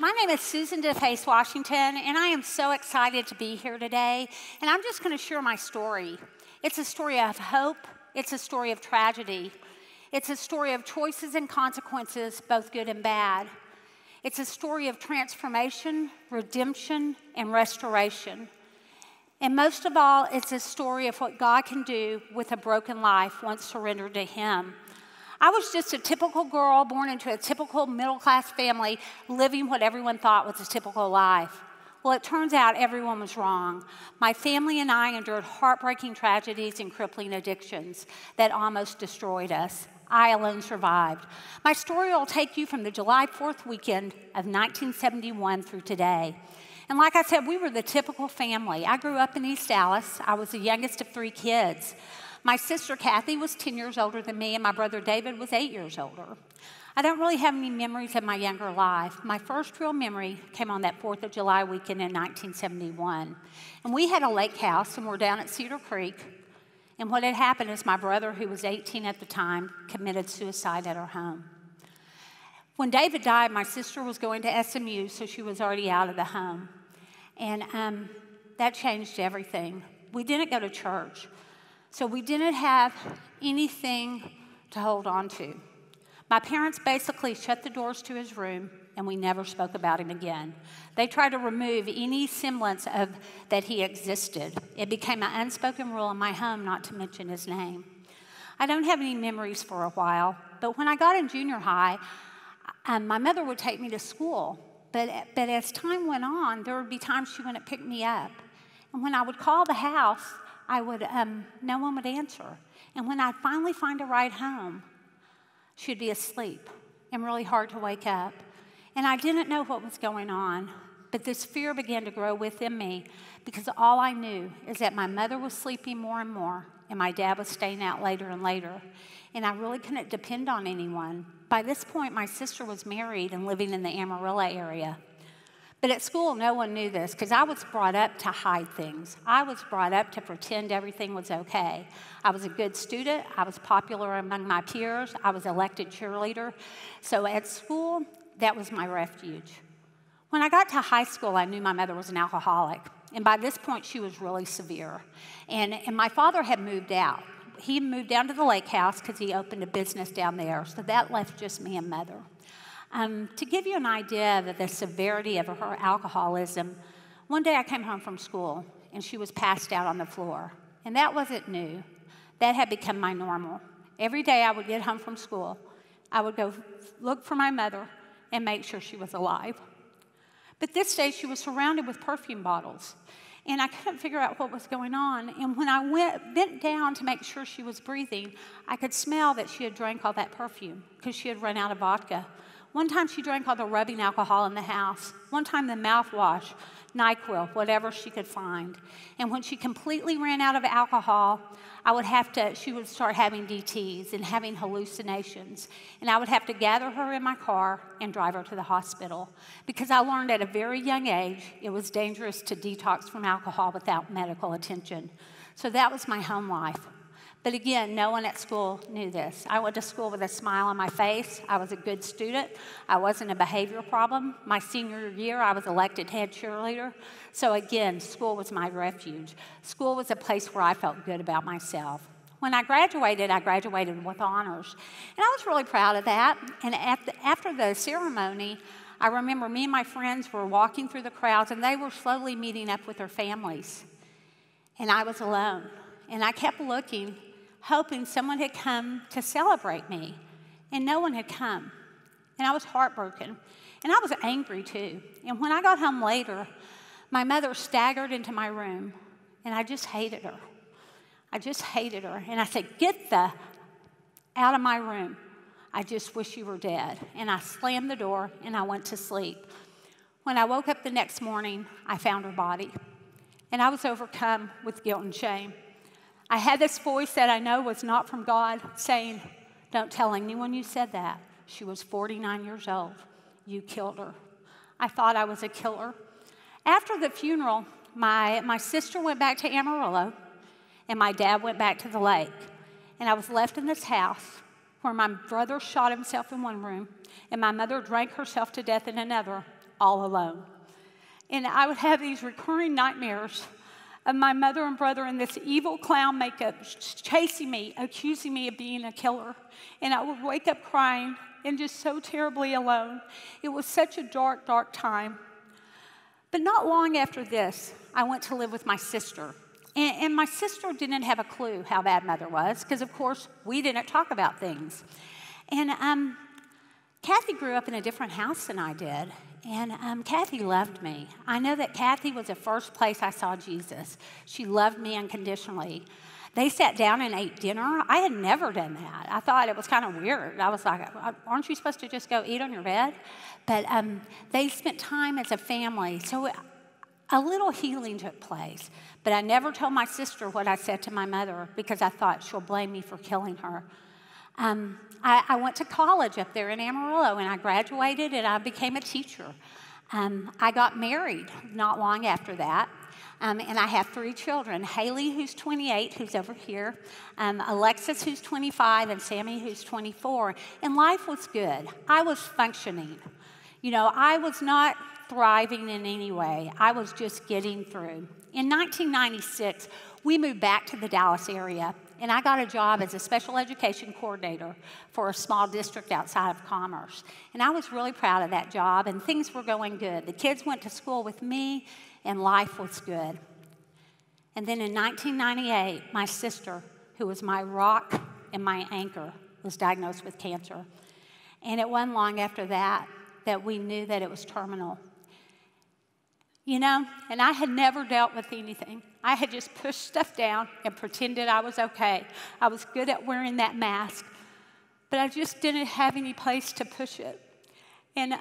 My name is Susan DePace Washington, and I am so excited to be here today. And I'm just going to share my story. It's a story of hope. It's a story of tragedy. It's a story of choices and consequences, both good and bad. It's a story of transformation, redemption, and restoration. And most of all, it's a story of what God can do with a broken life once surrendered to Him. I was just a typical girl born into a typical middle-class family, living what everyone thought was a typical life. Well, it turns out everyone was wrong. My family and I endured heartbreaking tragedies and crippling addictions that almost destroyed us. I alone survived. My story will take you from the July 4th weekend of 1971 through today. And like I said, we were the typical family. I grew up in East Dallas. I was the youngest of 3 kids. My sister Kathy was 10 years older than me, and my brother David was 8 years older. I don't really have any memories of my younger life. My first real memory came on that 4th of July weekend in 1971. And we had a lake house, and we're down at Cedar Creek. And what had happened is my brother, who was 18 at the time, committed suicide at our home. When David died, my sister was going to SMU, so she was already out of the home. And that changed everything. We didn't go to church. So we didn't have anything to hold on to. My parents basically shut the doors to his room, and we never spoke about him again. They tried to remove any semblance of that he existed. It became an unspoken rule in my home not to mention his name. I don't have any memories for a while, but when I got in junior high, my mother would take me to school. But as time went on, there would be times she wouldn't pick me up. And when I would call the house, no one would answer. And when I'd finally find a ride home, she'd be asleep and really hard to wake up. And I didn't know what was going on, but this fear began to grow within me because all I knew is that my mother was sleeping more and more, and my dad was staying out later and later. And I really couldn't depend on anyone. By this point, my sister was married and living in the Amarillo area. But at school, no one knew this because I was brought up to hide things. I was brought up to pretend everything was okay. I was a good student. I was popular among my peers. I was elected cheerleader. So at school, that was my refuge. When I got to high school, I knew my mother was an alcoholic. And by this point, she was really severe. And my father had moved out. He moved down to the lake house because he opened a business down there. So that left just me and Mother. To give you an idea of the severity of her alcoholism, one day I came home from school, and she was passed out on the floor. And that wasn't new. That had become my normal. Every day I would get home from school, I would go look for my mother and make sure she was alive. But this day she was surrounded with perfume bottles, and I couldn't figure out what was going on. And when I bent down to make sure she was breathing, I could smell that she had drank all that perfume because she had run out of vodka. One time she drank all the rubbing alcohol in the house. One time the mouthwash, NyQuil, whatever she could find. And when she completely ran out of alcohol, she would start having DTs and having hallucinations. And I would have to gather her in my car and drive her to the hospital because I learned at a very young age it was dangerous to detox from alcohol without medical attention. So that was my home life. But again, no one at school knew this. I went to school with a smile on my face. I was a good student. I wasn't a behavior problem. My senior year, I was elected head cheerleader. So again, school was my refuge. School was a place where I felt good about myself. When I graduated with honors. And I was really proud of that. And after the ceremony, I remember me and my friends were walking through the crowds, and they were slowly meeting up with their families. And I was alone. And I kept looking, hoping someone had come to celebrate me. And no one had come. And I was heartbroken. And I was angry, too. And when I got home later, my mother staggered into my room, and I just hated her. I just hated her. And I said, "Get out of my room. I just wish you were dead." And I slammed the door, and I went to sleep. When I woke up the next morning, I found her body. And I was overcome with guilt and shame. I had this voice that I know was not from God saying, "Don't tell anyone you said that. She was 49 years old. You killed her." I thought I was a killer. After the funeral, my sister went back to Amarillo, and my dad went back to the lake. And I was left in this house where my brother shot himself in one room, and my mother drank herself to death in another, all alone. And I would have these recurring nightmares of my mother and brother in this evil clown makeup chasing me, accusing me of being a killer. And I would wake up crying and just so terribly alone. It was such a dark, dark time. But not long after this, I went to live with my sister. And my sister didn't have a clue how bad Mother was, because, of course, we didn't talk about things. And Kathy grew up in a different house than I did. And Kathy loved me. I know that Kathy was the first place I saw Jesus. She loved me unconditionally. They sat down and ate dinner. I had never done that. I thought it was kind of weird. I was like, aren't you supposed to just go eat on your bed? But they spent time as a family. So a little healing took place. But I never told my sister what I said to my mother because I thought she'll blame me for killing her. I went to college up there in Amarillo, and I graduated, and I became a teacher. I got married not long after that, and I have 3 children, Haley, who's 28, who's over here, Alexis, who's 25, and Sammy, who's 24, and life was good. I was functioning. You know, I was not thriving in any way. I was just getting through. In 1996, we moved back to the Dallas area, and I got a job as a special education coordinator for a small district outside of Commerce. And I was really proud of that job, and things were going good. The kids went to school with me, and life was good. And then in 1998, my sister, who was my rock and my anchor, was diagnosed with cancer. And it wasn't long after that that we knew that it was terminal. You know, and I had never dealt with anything. I had just pushed stuff down and pretended I was okay. I was good at wearing that mask, but I just didn't have any place to push it. And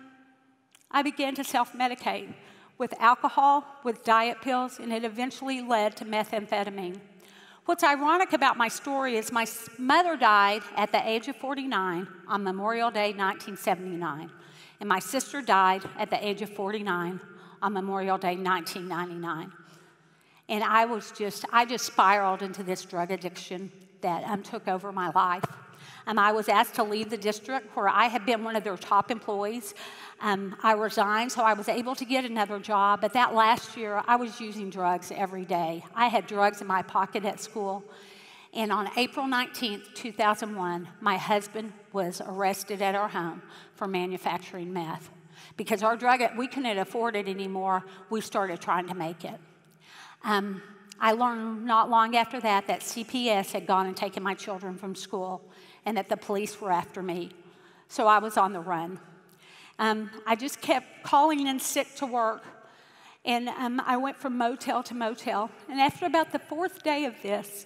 I began to self-medicate with alcohol, with diet pills, and it eventually led to methamphetamine. What's ironic about my story is my mother died at the age of 49 on Memorial Day, 1979, and my sister died at the age of 49 on Memorial Day, 1999. And I just spiraled into this drug addiction that took over my life. I was asked to leave the district where I had been one of their top employees. I resigned, so I was able to get another job, but that last year, I was using drugs every day. I had drugs in my pocket at school. And on April 19th, 2001, my husband was arrested at our home for manufacturing meth. Because our drug, we couldn't afford it anymore, we started trying to make it. I learned not long after that CPS had gone and taken my children from school and that the police were after me. So I was on the run. I just kept calling in sick to work, and I went from motel to motel. And after about the 4th day of this,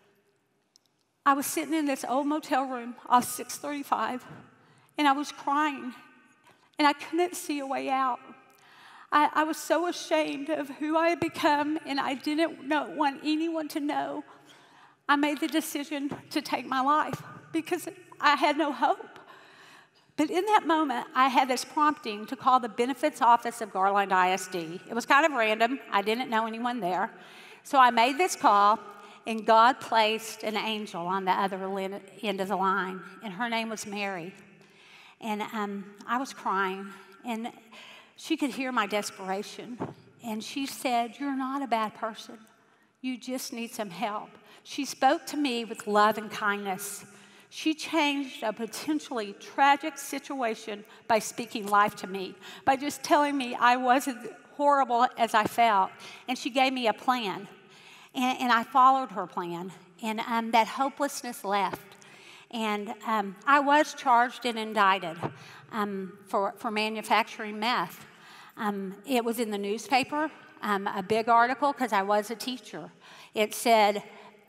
I was sitting in this old motel room off 635, and I was crying. And I couldn't see a way out. I was so ashamed of who I had become, and I didn't want anyone to know. I made the decision to take my life because I had no hope. But in that moment, I had this prompting to call the benefits office of Garland ISD. It was kind of random. I didn't know anyone there. So I made this call, and God placed an angel on the other end of the line, and her name was Mary. And I was crying, and she could hear my desperation. And she said, "You're not a bad person. You just need some help." She spoke to me with love and kindness. She changed a potentially tragic situation by speaking life to me, by just telling me I wasn't horrible as I felt. And she gave me a plan. And I followed her plan. And that hopelessness left. And I was charged and indicted for manufacturing meth. It was in the newspaper, a big article, because I was a teacher. It said,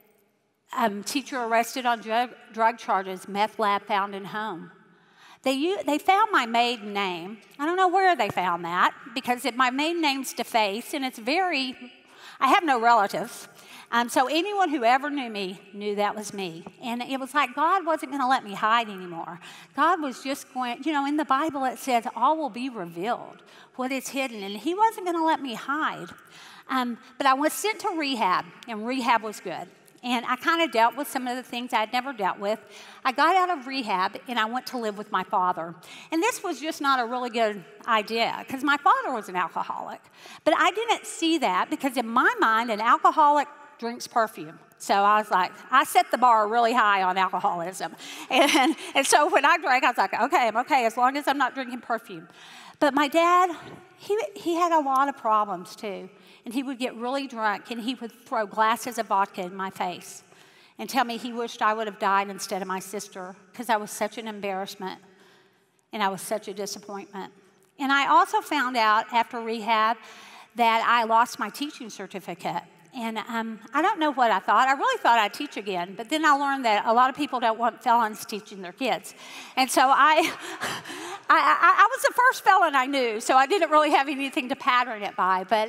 teacher arrested on drug charges, meth lab found in home. They found my maiden name. I don't know where they found that, because my maiden name's DeFace, and I have no relatives. So anyone who ever knew me knew that was me. And it was like God wasn't going to let me hide anymore. God was just going, in the Bible it says all will be revealed, what is hidden. And he wasn't going to let me hide. But I was sent to rehab, and rehab was good. And I kind of dealt with some of the things I'd never dealt with. I got out of rehab, and I went to live with my father. And this was just not a really good idea, because my father was an alcoholic. But I didn't see that, because in my mind, an alcoholic drinks perfume. So I was like, I set the bar really high on alcoholism. And so when I drank, I was like, okay, I'm okay, as long as I'm not drinking perfume. But my dad, he had a lot of problems, too. And he would get really drunk, and he would throw glasses of vodka in my face and tell me he wished I would have died instead of my sister, because I was such an embarrassment and I was such a disappointment. And I also found out after rehab that I lost my teaching certificate. And I don't know what I thought. I really thought I'd teach again, but then I learned that a lot of people don't want felons teaching their kids. And so I was the first felon I knew, so I didn't really have anything to pattern it by. But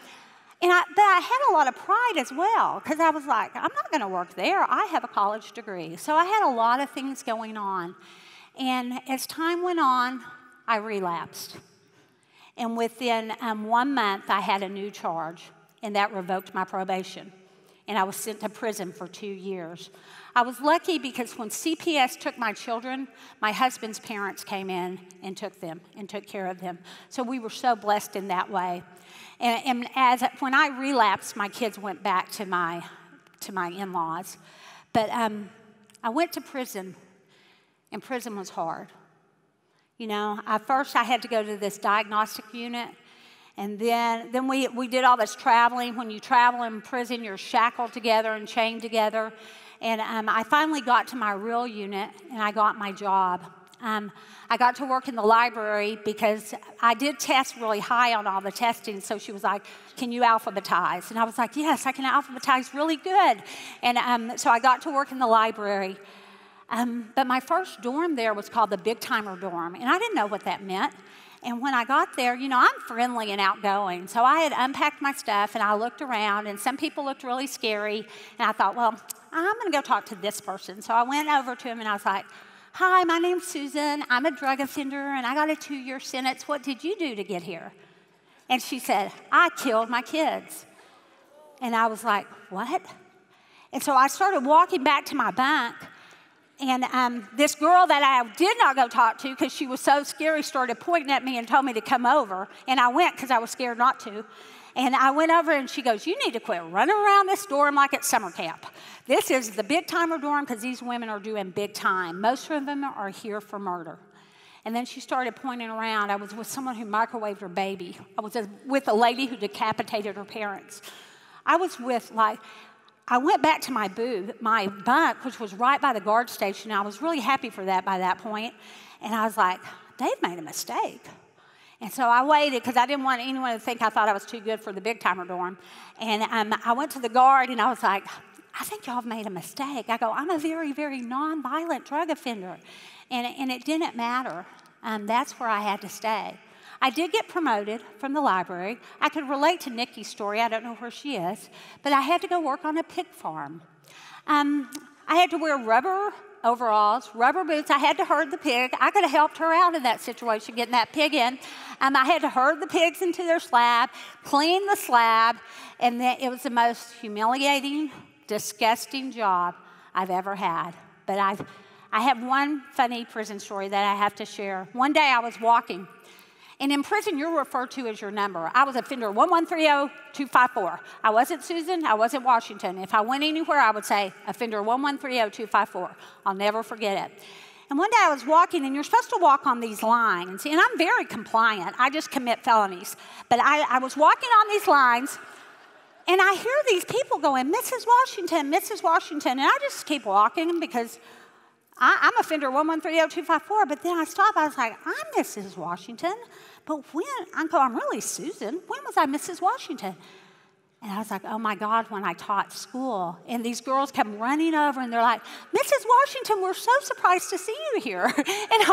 I had a lot of pride as well, because I was like, I'm not going to work there. I have a college degree. So I had a lot of things going on. And as time went on, I relapsed. And within 1 month, I had a new charge, and that revoked my probation. And I was sent to prison for 2 years. I was lucky because when CPS took my children, my husband's parents came in and took them and took care of them. So we were so blessed in that way. And when I relapsed, my kids went back to my in-laws. But I went to prison, and prison was hard. You know, first I had to go to this diagnostic unit, and then we did all this traveling. When you travel in prison, you're shackled together and chained together. And I finally got to my real unit, and I got my job. I got to work in the library because I did test really high on all the testing. So she was like, can you alphabetize? And I was like, yes, I can alphabetize really good. And so I got to work in the library. But my first dorm there was called the Big Timer Dorm, and I didn't know what that meant. And when I got there, you know, I'm friendly and outgoing. So I had unpacked my stuff, and I looked around, and some people looked really scary. And I thought, well, I'm going to go talk to this person. So I went over to him, and I was like, hi, my name's Susan. I'm a drug offender, and I got a 2-year sentence. What did you do to get here? And she said, I killed my kids. And I was like, what? And so I started walking back to my bunk, and this girl that I did not go talk to because she was so scary started pointing at me and told me to come over. And I went because I was scared not to. And I went over, and she goes, you need to quit running around this dorm like it's summer camp. This is the Big Timer Dorm because these women are doing big time. Most of them are here for murder. And then she started pointing around. I was with someone who microwaved her baby. I was with a lady who decapitated her parents. I went back to my bunk, which was right by the guard station. I was really happy for that by that point. And I was like, they've made a mistake. And so I waited because I didn't want anyone to think I thought I was too good for the Big Timer Dorm. And I went to the guard, and I was like, I think y'all have made a mistake. I go, I'm a very, very nonviolent drug offender. And it didn't matter. That's where I had to stay. I did get promoted from the library. I could relate to Nikki's story. I don't know where she is. But I had to go work on a pig farm. I had to wear rubber overalls, rubber boots. I had to herd the pig. I could have helped her out in that situation, getting that pig in. I had to herd the pigs into their slab, clean the slab, and then it was the most humiliating, disgusting job I've ever had. But I have one funny prison story that I have to share. One day I was walking, and in prison you're referred to as your number. I was offender 1130254. I wasn't Susan, I wasn't Washington. If I went anywhere, I would say offender 1130254. I'll never forget it. And one day I was walking, and you're supposed to walk on these lines, and I'm very compliant. I just commit felonies. But I was walking on these lines, and I hear these people going, Mrs. Washington, Mrs. Washington, and I just keep walking because I'm offender 1130254, but then I stopped. I was like, I'm Mrs. Washington, but when? Uncle, I'm really Susan. When was I Mrs. Washington? And I was like, oh my God, when I taught school. And these girls come running over, and they're like, Mrs. Washington, we're so surprised to see you here. And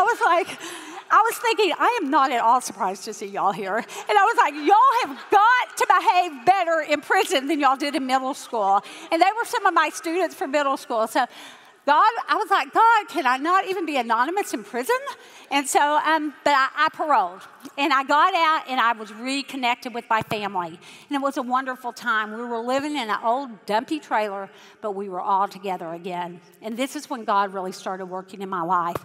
I was thinking, I am not at all surprised to see y'all here. And I was like, y'all have got to behave better in prison than y'all did in middle school. And they were some of my students from middle school. So I was like, God, can I not even be anonymous in prison? And so, but I paroled. And I got out, and I was reconnected with my family. And it was a wonderful time. We were living in an old dumpy trailer, but we were all together again. And this is when God really started working in my life.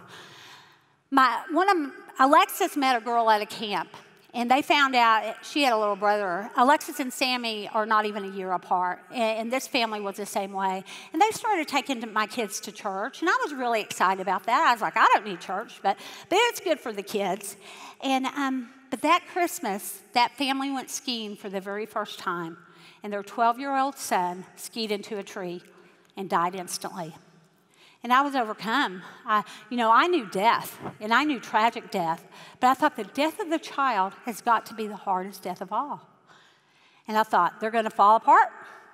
Alexis met a girl at a camp. And they found out she had a little brother. Alexis and Sammy are not even a year apart. And this family was the same way. And they started taking my kids to church. And I was really excited about that. I was like, I don't need church, but it's good for the kids. And but that Christmas, that family went skiing for the very first time. And their 12-year-old son skied into a tree and died instantly. And I was overcome. I knew death, and I knew tragic death, but I thought the death of the child has got to be the hardest death of all. And I thought, they're going to fall apart.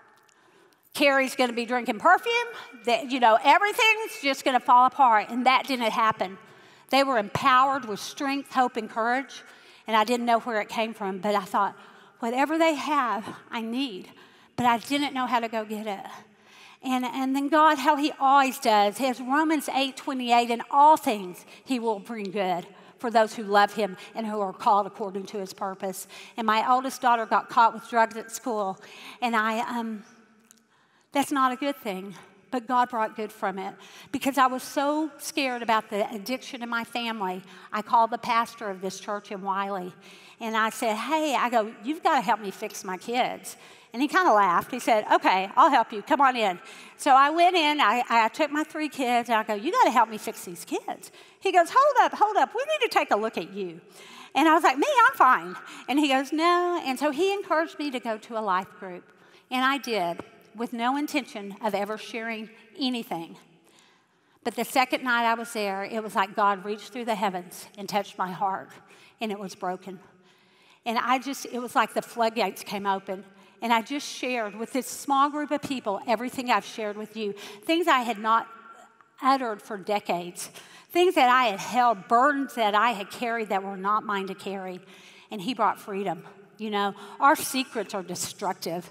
Carrie's going to be drinking perfume. Everything's just going to fall apart, and that didn't happen. They were empowered with strength, hope, and courage, and I didn't know where it came from, but I thought, whatever they have, I need, but I didn't know how to go get it. And then God, how he always does, he has Romans 8:28, in all things he will bring good for those who love him and who are called according to his purpose. And my oldest daughter got caught with drugs at school, and that's not a good thing, but God brought good from it. Because I was so scared about the addiction in my family, I called the pastor of this church in Wiley, and I said, hey, you've got to help me fix my kids. And he kind of laughed. He said, okay, I'll help you. Come on in. So I went in. I took my 3 kids, and I go, you got to help me fix these kids. He goes, hold up. We need to take a look at you. And I was like, me, I'm fine. And he goes, no. And so he encouraged me to go to a life group. And I did, with no intention of ever sharing anything. But the second night I was there, it was like God reached through the heavens and touched my heart, and it was broken. And it was like the floodgates came open. And I just shared with this small group of people everything I've shared with you, things I had not uttered for decades, things that I had held, burdens that I had carried that were not mine to carry. And he brought freedom. Our secrets are destructive,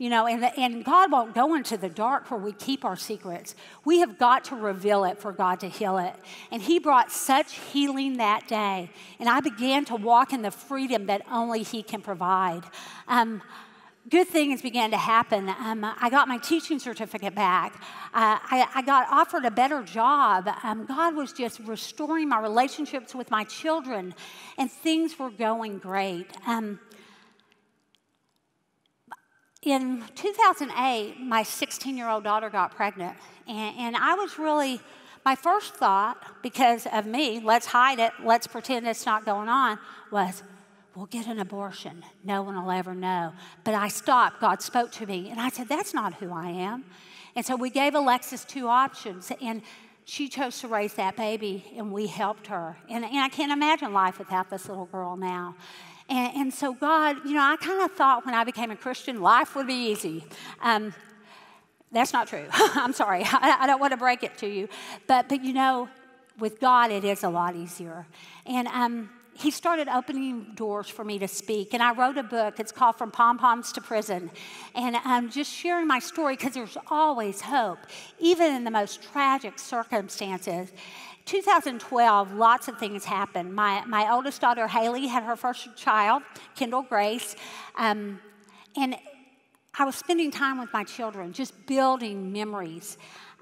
and God won't go into the dark where we keep our secrets. We have got to reveal it for God to heal it. And he brought such healing that day. And I began to walk in the freedom that only he can provide. Good things began to happen. I got my teaching certificate back. I got offered a better job. God was just restoring my relationships with my children, and things were going great. In 2008, my 16-year-old daughter got pregnant, and I was really, my first thought, because of me, let's hide it, let's pretend it's not going on, was, we'll get an abortion. No one will ever know. But I stopped. God spoke to me. And I said, that's not who I am. And so we gave Alexis 2 options. And she chose to raise that baby, and we helped her. And I can't imagine life without this little girl now. And so God, I kind of thought when I became a Christian, life would be easy. That's not true. I'm sorry. I don't want to break it to you. But with God, it is a lot easier. And he started opening doors for me to speak. And I wrote a book. It's called From Pom-Poms to Prison. And I'm just sharing my story because there's always hope, even in the most tragic circumstances. 2012, lots of things happened. My oldest daughter, Haley, had her first child, Kendall Grace. And I was spending time with my children, just building memories.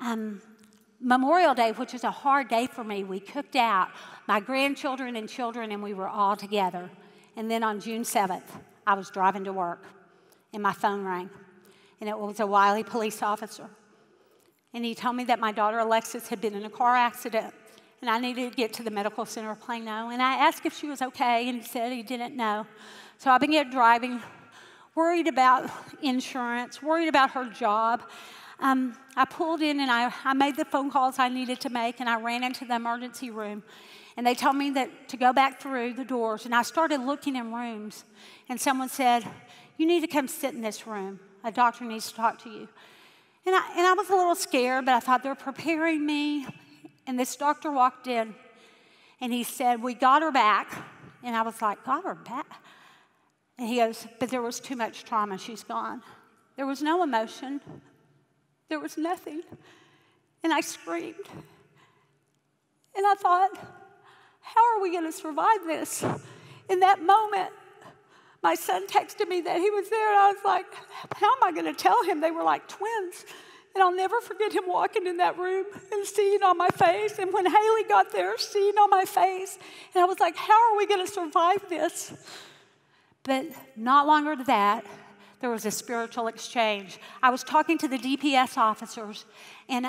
Memorial Day, which was a hard day for me, we cooked out, my grandchildren and children, and we were all together. And then on June 7th, I was driving to work, and my phone rang, and it was a Wiley police officer. And he told me that my daughter Alexis had been in a car accident, and I needed to get to the medical center of Plano. And I asked if she was okay, and he said he didn't know. So I began driving, worried about insurance, worried about her job. I pulled in, and I made the phone calls I needed to make, and I ran into the emergency room. And they told me that to go back through the doors, and I started looking in rooms. And someone said, you need to come sit in this room. A doctor needs to talk to you. And I was a little scared, but I thought they're preparing me. And this doctor walked in, and he said, we got her back. And I was like, got her back? And he goes, but there was too much trauma. She's gone. There was no emotion. There was nothing. And I screamed. And I thought, how are we going to survive this? In that moment, my son texted me that he was there, and I was like, how am I going to tell him? They were like twins. And I'll never forget him walking in that room and seeing on my face. And when Haley got there, seeing on my face. And I was like, how are we going to survive this? But not longer than that, there was a spiritual exchange. I was talking to the DPS officers, and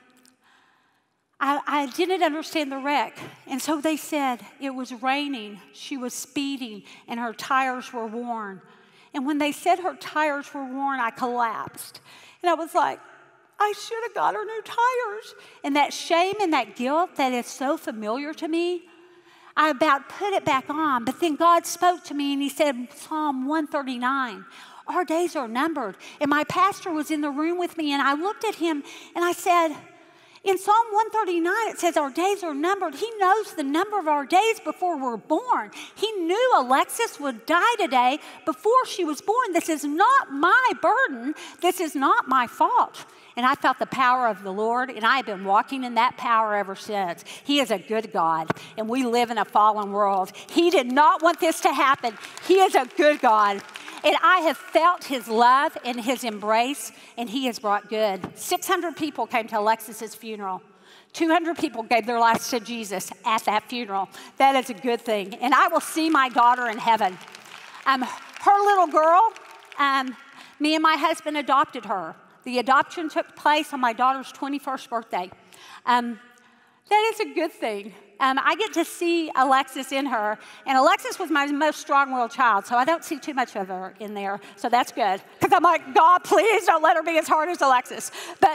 I didn't understand the wreck. And so they said it was raining, she was speeding, and her tires were worn. And when they said her tires were worn, I collapsed. And I was like, I should have got her new tires. And that shame and that guilt that is so familiar to me, I about put it back on. But then God spoke to me and he said, Psalm 139, our days are numbered. And my pastor was in the room with me, and I looked at him and I said, in Psalm 139, it says our days are numbered. He knows the number of our days before we're born. He knew Alexis would die today before she was born. This is not my burden. This is not my fault. And I felt the power of the Lord, and I have been walking in that power ever since. He is a good God, and we live in a fallen world. He did not want this to happen. He is a good God. And I have felt his love and his embrace, and he has brought good. 600 people came to Alexis's funeral. 200 people gave their lives to Jesus at that funeral. That is a good thing. And I will see my daughter in heaven. Her little girl, me and my husband adopted her. The adoption took place on my daughter's 21st birthday. That is a good thing. I get to see Alexis in her, and Alexis was my most strong-willed child, so I don't see too much of her in there, so that's good. Because I'm like, God, please don't let her be as hard as Alexis.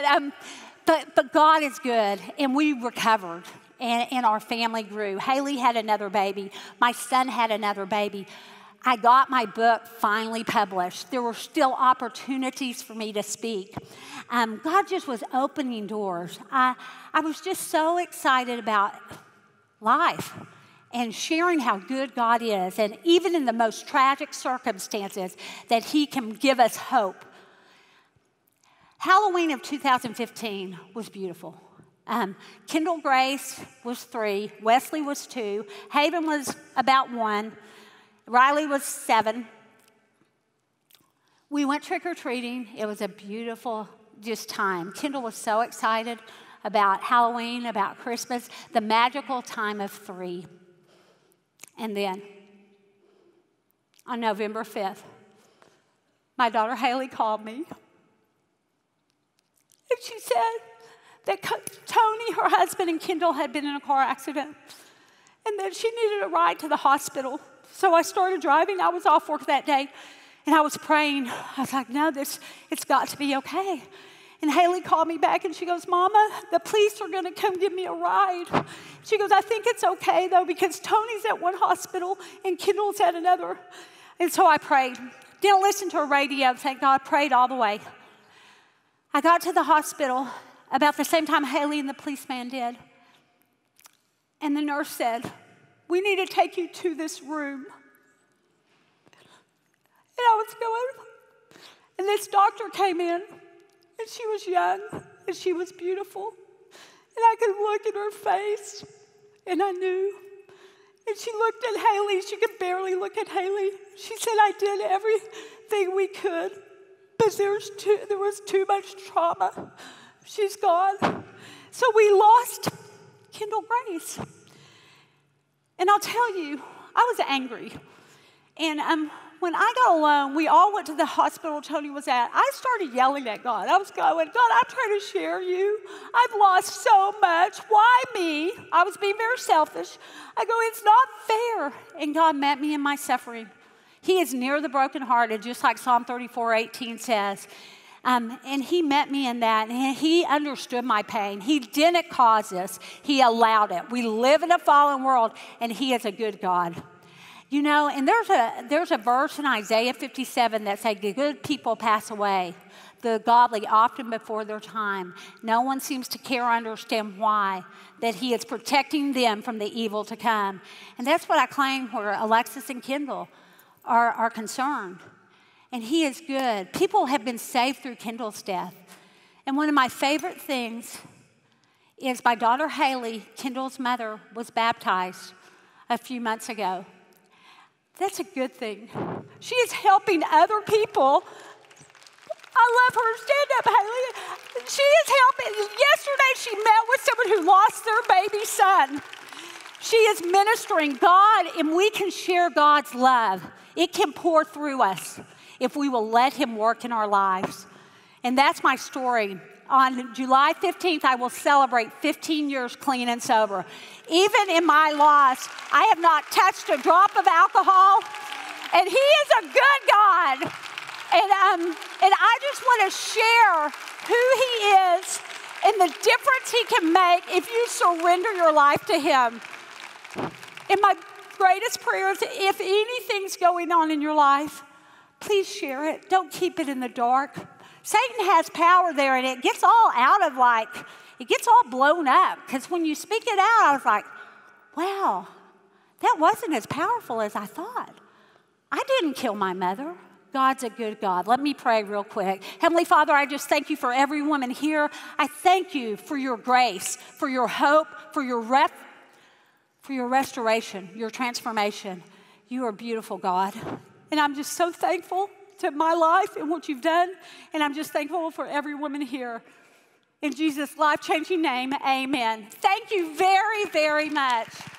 But God is good, and we recovered, and our family grew. Haley had another baby. My son had another baby. I got my book finally published. There were still opportunities for me to speak. God just was opening doors. I was just so excited about life and sharing how good God is, and even in the most tragic circumstances, that he can give us hope. Halloween of 2015 was beautiful. Kendall Grace was 3, Wesley was 2, Haven was about 1, Riley was 7. We went trick-or-treating. It was a beautiful time. Kendall was so excited about Halloween, about Christmas, the magical time of 3. And then, on November 5th, my daughter Haley called me. And she said that Tony, her husband, and Kendall had been in a car accident, and that she needed a ride to the hospital. So I started driving. I was off work that day, and I was praying. I was like, no, it's got to be okay. And Haley called me back, and she goes, Mama, the police are going to come give me a ride. She goes, I think it's okay, though, because Tony's at one hospital and Kendall's at another. And so I prayed. Didn't listen to a radio, thank God, prayed all the way. I got to the hospital about the same time Haley and the policeman did. And the nurse said, we need to take you to this room. And I was going, and this doctor came in, and she was young, and she was beautiful. And I could look at her face, and I knew. And she looked at Haley. She could barely look at Haley. She said, I did everything we could, but there was too much trauma. She's gone. So we lost Kendall Grace. And I'll tell you, I was angry. And when I got alone, we all went to the hospital Tony was at. I started yelling at God. I was going, God, I'm trying to share you. I've lost so much. Why me? I was being very selfish. I go, it's not fair. And God met me in my suffering. He is near the brokenhearted, just like Psalm 34:18 says. And he met me in that, and he understood my pain. He didn't cause this. He allowed it. We live in a fallen world, and he is a good God. You know, and there's a verse in Isaiah 57 that says, the good people pass away, the godly often before their time. No one seems to care or understand why, that he is protecting them from the evil to come. And that's what I claim where Alexis and Kendall are concerned. And he is good. People have been saved through Kendall's death. And one of my favorite things is my daughter Haley, Kendall's mother, was baptized a few months ago. That's a good thing. She is helping other people. I love her. Stand up, Haley. She is helping. Yesterday, she met with someone who lost their baby son. She is ministering God, and we can share God's love. It can pour through us if we will let him work in our lives. And that's my story. On July 15th, I will celebrate 15 years clean and sober. Even in my loss, I have not touched a drop of alcohol, and he is a good God. And I just want to share who he is and the difference he can make if you surrender your life to him. And my greatest prayer is, if anything's going on in your life, please share it. Don't keep it in the dark. Satan has power there, and it gets all it gets all blown up. Because when you speak it out, I was like, wow, that wasn't as powerful as I thought. I didn't kill my mother. God's a good God. Let me pray real quick. Heavenly Father, I just thank you for every woman here. I thank you for your grace, for your hope, for your restoration, your transformation. You are beautiful, God. And I'm just so thankful to my life and what you've done. And I'm just thankful for every woman here. In Jesus' life-changing name, amen. Thank you very, very much.